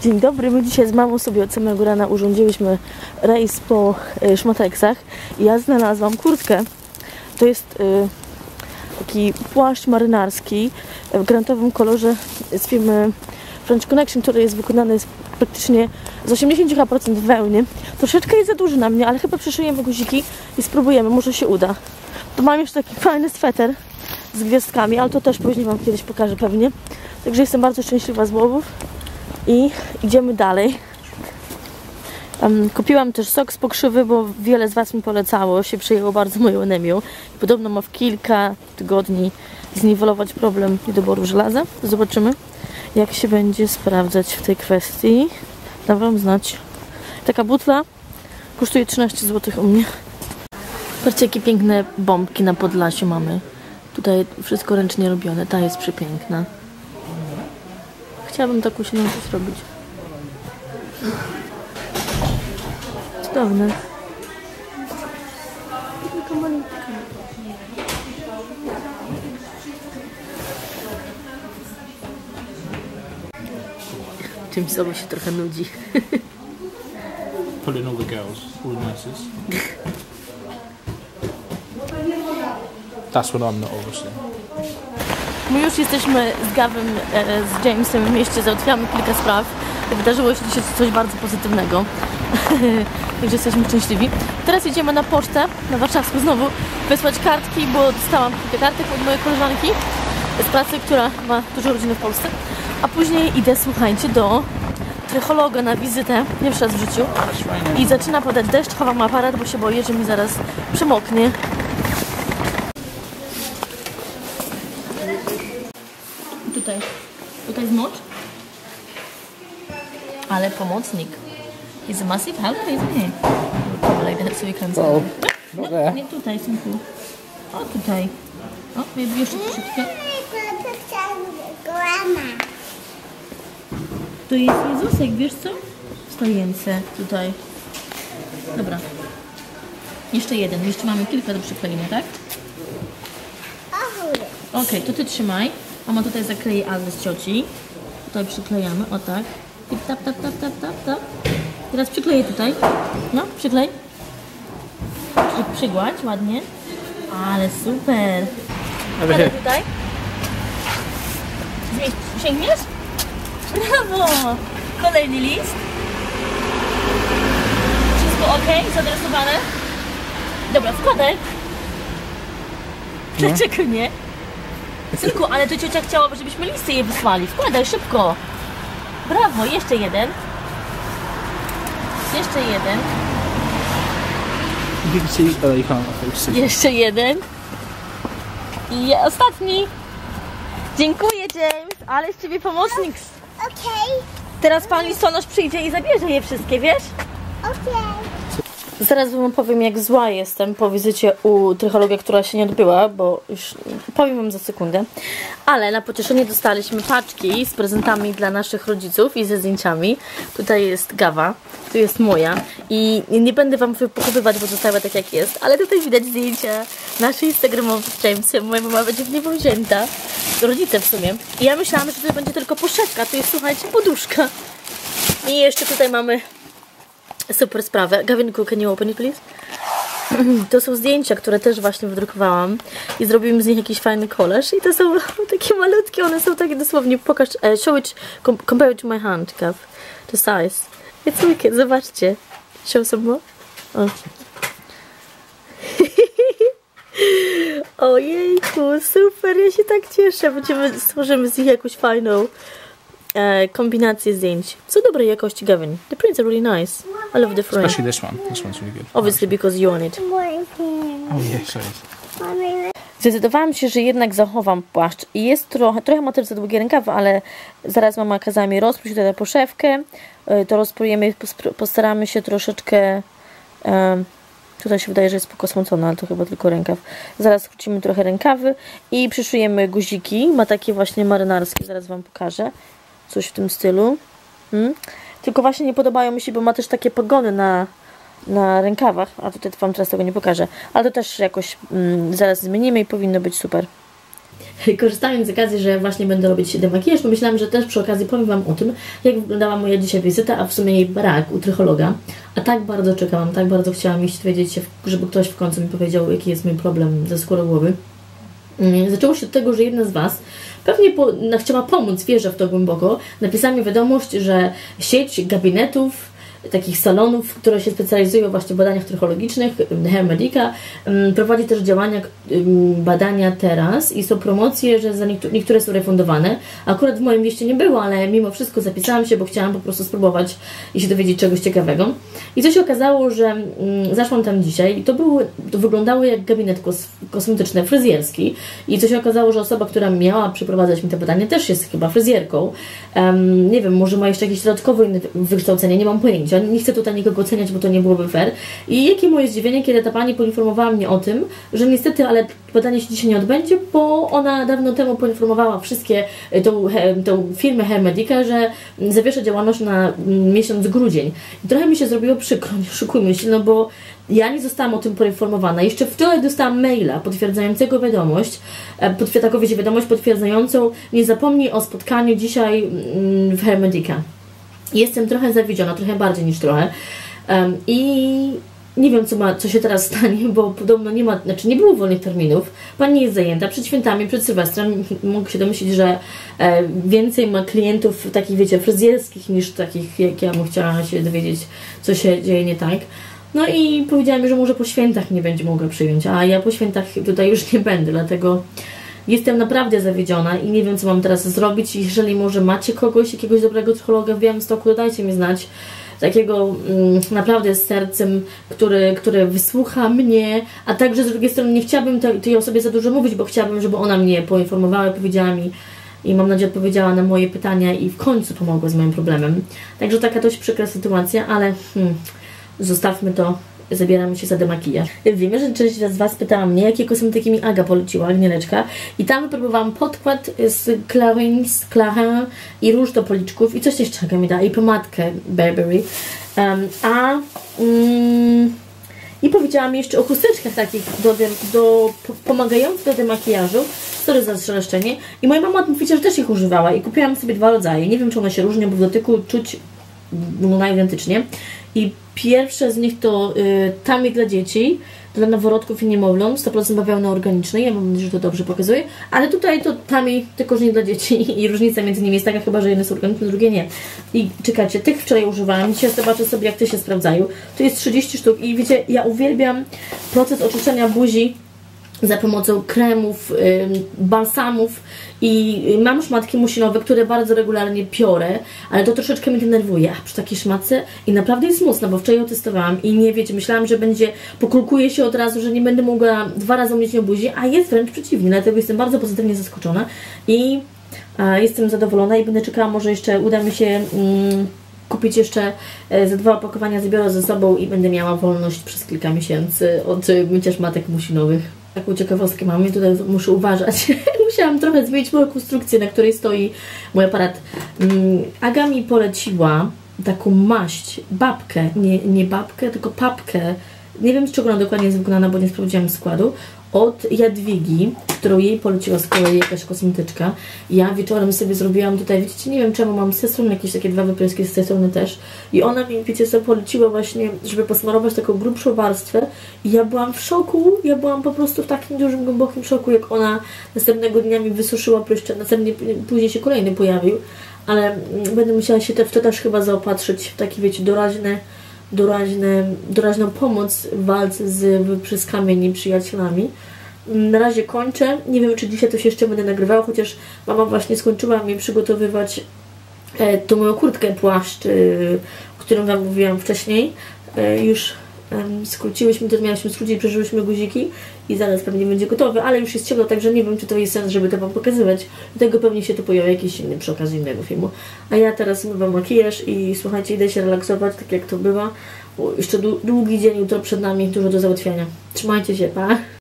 Dzień dobry, my dzisiaj z mamą sobie od samego rana urządziłyśmy rejs po Szmateksach i ja znalazłam kurtkę. To jest taki płaszcz marynarski w granatowym kolorze z firmy French Connection, który jest wykonany praktycznie z 80% wełny. Troszeczkę jest za duży na mnie, ale chyba przyszyjemy guziki i spróbujemy, może się uda. To mam jeszcze taki fajny sweter z gwiazdkami, ale to też później wam kiedyś pokażę pewnie. Także jestem bardzo szczęśliwa z łowów. I idziemy dalej. Kupiłam też sok z pokrzywy, bo wiele z was mi polecało, się przejęło bardzo moją anemią. Podobno ma w kilka tygodni zniwelować problem niedoboru żelaza. Zobaczymy, jak się będzie sprawdzać w tej kwestii. Dam wam znać. Taka butla kosztuje 13 zł u mnie. Patrzcie, jakie piękne bombki na Podlasiu mamy. Tutaj wszystko ręcznie robione. Ta jest przepiękna. Chciałabym taką się nauczyć robić. Cudowne. Tylko malutka. Czymś sobie się trochę nudzi. Pull in all the girls, all the nurses. That's what I'm not, obviously. My już jesteśmy z Gavin, z Jamesem w mieście, załatwiamy kilka spraw. Wydarzyło się dzisiaj coś bardzo pozytywnego. Także jesteśmy szczęśliwi. Teraz jedziemy na pocztę, na warszawską znowu, wysłać kartki, bo dostałam kilka kartek od mojej koleżanki z pracy, która ma dużo rodziny w Polsce. A później idę, słuchajcie, do trychologa na wizytę, pierwszy raz w życiu. I zaczyna padać deszcz, chowam aparat, bo się boję, że mi zaraz przemoknie. Tutaj zmocz. Ale pomocnik. He's a massive help, isn't he? Like that, so you can Oh, no, not there. Nie tutaj, synku. O, tutaj. O, jeszcze troszeczkę. To jest Jezusek, wiesz co? Stojący tutaj. Dobra. Jeszcze jeden. Jeszcze mamy kilka do przyklejenia, tak? Okej, to ty trzymaj. Mama tutaj zakleje adres cioci. Tutaj przyklejamy, o tak. Tip, tap, tap, tap, tap, tap, tap. Teraz przykleję tutaj. No, przyklej. Przygładź ładnie. Ale super. Teraz tutaj. Sięgniesz? Brawo! Kolejny list. Wszystko ok? Zaadresowane? Dobra, wkładaj. Dlaczego nie? Synku, ale to ciocia chciała, żebyśmy listy jej wysłali. Wkładaj szybko. Brawo, jeszcze jeden. Jeszcze jeden. Jeszcze jeden. I ostatni. Dziękuję, James. Ale z ciebie pomocnik. Okej. Teraz pan listonosz przyjdzie i zabierze je wszystkie, wiesz? Okej. Zaraz wam powiem, jak zła jestem po wizycie u trychologa, która się nie odbyła, bo już powiem wam za sekundę. Ale na pocieszenie dostaliśmy paczki z prezentami dla naszych rodziców i ze zdjęciami. Tutaj jest Gawa, tu jest moja i nie będę wam wypochowywać, bo została tak jak jest, ale tutaj widać zdjęcia nasze instagramowe z Jamesem. Moja mama będzie w niebo wzięta. Rodzice w sumie. I ja myślałam, że to będzie tylko poszewka, tu jest, słuchajcie, poduszka. I jeszcze tutaj mamy super sprawę. Gawinku, can you open it, please? To są zdjęcia, które też właśnie wydrukowałam i zrobimy z nich jakiś fajny kolaż i to są takie malutkie, one są takie dosłownie, pokaż, show it, compare it to my hand, Gav, the size. It's wicked, zobaczcie. Show some more. O. Ojejku, super, ja się tak cieszę. Stworzymy z nich jakąś fajną kombinację zdjęć. Są dobrej jakości, Gavin. The prints are really nice. I love the frame. Especially this one. This one's really good. Obviously because you want it. Oh yeah, sorry. Zdecydowałam się, że jednak zachowam płaszcz. I jest trochę ma też za długie rękawy, ale zaraz mama kazała mi rozpróć tutaj poszewkę. To rozprujemy, postaramy się troszeczkę... Tutaj się wydaje, że jest pokosmocona, ale to chyba tylko rękaw. Zaraz skrócimy trochę rękawy i przyszyjemy guziki. Ma takie właśnie marynarskie, zaraz wam pokażę. Coś w tym stylu. Tylko właśnie nie podobają mi się, bo ma też takie pogony na rękawach. A tutaj wam teraz tego nie pokażę. Ale to też jakoś zaraz zmienimy i powinno być super. korzystając z okazji, że właśnie będę robić demakijaż, pomyślałam, że też przy okazji powiem Wam o tym, jak wyglądała moja dzisiaj wizyta, a w sumie jej brak u trychologa. A tak bardzo czekałam, tak bardzo chciałam iść dowiedzieć się, żeby ktoś w końcu mi powiedział, jaki jest mój problem ze skórą głowy. Zaczęło się od tego, że jedna z Was pewnie chciała pomóc, wierzę w to głęboko, napisała mi wiadomość, że sieć gabinetów, takich salonów, które się specjalizują właśnie w badaniach trychologicznych, Hair Medica, prowadzi też działania, badania teraz i są promocje, że za niektóre są refundowane. Akurat w moim mieście nie było, ale mimo wszystko zapisałam się, bo chciałam po prostu spróbować i się dowiedzieć czegoś ciekawego. I co się okazało, że zaszłam tam dzisiaj i to wyglądało jak gabinet kosmetyczny, fryzjerski. I co się okazało, że osoba, która miała przeprowadzać mi te badania, też jest chyba fryzjerką. Nie wiem, może ma jeszcze jakieś dodatkowe inne wykształcenie, nie mam pojęcia. Nie chcę tutaj nikogo oceniać, bo to nie byłoby fair. I jakie moje zdziwienie, kiedy ta pani poinformowała mnie o tym, że niestety, ale badanie się dzisiaj nie odbędzie, bo ona dawno temu poinformowała tą firmę Hair Medica, że zawiesza działalność na miesiąc grudzień. I trochę mi się zrobiło przykro, nie oszukujmy się, no bo ja nie zostałam o tym poinformowana. Jeszcze wczoraj dostałam maila potwierdzającego wiadomość potwierdzającą: nie zapomnij o spotkaniu dzisiaj w Hair Medica. Jestem trochę zawiedziona, trochę bardziej niż trochę. I nie wiem, co się teraz stanie, bo podobno nie było wolnych terminów. Pani jest zajęta przed świętami, przed Sylwestrem. Mogę się domyślić, że więcej ma klientów takich, wiecie, fryzjerskich niż takich, jak ja bym chciała się dowiedzieć, co się dzieje nie tak. No i powiedziała mi, że może po świętach nie będzie mogła przyjąć, a ja po świętach tutaj już nie będę, dlatego jestem naprawdę zawiedziona i nie wiem, co mam teraz zrobić. Jeżeli może macie jakiegoś dobrego trychologa w Białymstoku, dajcie mi znać. Takiego naprawdę z sercem, który wysłucha mnie, a także z drugiej strony nie chciałabym tej osobie za dużo mówić, bo chciałabym, żeby ona mnie poinformowała, powiedziała mi i mam nadzieję odpowiedziała na moje pytania i w końcu pomogła z moim problemem. Także taka dość przykra sytuacja, ale zostawmy to. Zabieramy się za demakijaż. Wiemy, że część z Was pytała mnie, jakie kosmetyki mi Aga poleciła, Agnieleczka. I tam wypróbowałam podkład z Clarins i róż do policzków i coś jeszcze Aga mi da, i pomadkę Burberry. I powiedziała mi jeszcze o chusteczkach takich pomagających do demakijażu. Sorry za strzeleszczenie. I moja mama mówiła, że też ich używała i kupiłam sobie 2 rodzaje. Nie wiem, czy one się różnią, bo w dotyku czuć identycznie. I pierwsze z nich to Tami dla dzieci, dla noworodków i niemowląt, 100% bawełny organicznej. Ja mam nadzieję, że to dobrze pokazuje. Ale tutaj to Tami, tylko że nie dla dzieci i różnica między nimi jest taka chyba, że jedne są organiczne, drugie nie. I czekajcie, tych wczoraj używałam. Dzisiaj zobaczę sobie, jak te się sprawdzają. Tu jest 30 sztuk i wiecie, ja uwielbiam proces oczyszczania buzi za pomocą kremów, balsamów i mam szmatki musinowe, które bardzo regularnie piorę, ale to troszeczkę mnie denerwuje przy takiej szmatce i naprawdę jest mocna, bo wczoraj ją testowałam i nie wiecie, myślałam, że pokulkuje się od razu, że nie będę mogła 2 razy umyć nią buzi, a jest wręcz przeciwnie, dlatego jestem bardzo pozytywnie zaskoczona i jestem zadowolona i będę czekała, może jeszcze uda mi się kupić jeszcze za 2 opakowania, zabiorę ze sobą i będę miała wolność przez kilka miesięcy od mycia szmatek musinowych. Taką ciekawostkę mam i tutaj muszę uważać. Musiałam trochę zmienić moją konstrukcję, na której stoi mój aparat. Aga mi poleciła taką maść, babkę, nie babkę, tylko papkę. Nie wiem, z czego ona dokładnie jest wykonana, bo nie sprawdziłam składu. Od Jadwigi, którą jej poleciła z kolei jakaś kosmetyczka. Ja wieczorem sobie zrobiłam tutaj, widzicie, nie wiem czemu, mam z tej strony jakieś takie 2 wypryski, z tej strony też. I ona mi, wiecie, sobie poleciła właśnie, żeby posmarować taką grubszą warstwę. I ja byłam w szoku, ja byłam po prostu w takim dużym, głębokim szoku, jak ona następnego dnia mi wysuszyła pryszcze, później się kolejny pojawił. Ale będę musiała się w to też chyba zaopatrzyć w taki, wiecie, doraźną pomoc w walce z wypryskami i przyjacielami. Na razie kończę. Nie wiem, czy dzisiaj to się jeszcze będę nagrywała, chociaż mama właśnie skończyła mi przygotowywać tą moją kurtkę, płaszcz, o którym Wam mówiłam wcześniej. Już skróciłyśmy to, miałyśmy skrócić, przeżyłyśmy guziki i zaraz pewnie będzie gotowy, ale już jest ciemno, także nie wiem, czy to jest sens, żeby to Wam pokazywać. Dlatego pewnie się tu pojawi jakiś inny przy okazji innego filmu. A ja teraz zmywam makijaż i słuchajcie, idę się relaksować, tak jak to bywa. Bo jeszcze długi dzień, jutro przed nami, dużo do załatwiania. Trzymajcie się, pa!